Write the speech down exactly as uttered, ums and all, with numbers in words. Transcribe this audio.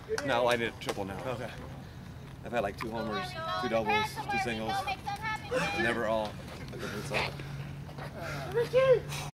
No, I did triple now. Okay. I've had like two homers, two doubles, two singles. Never all a good result.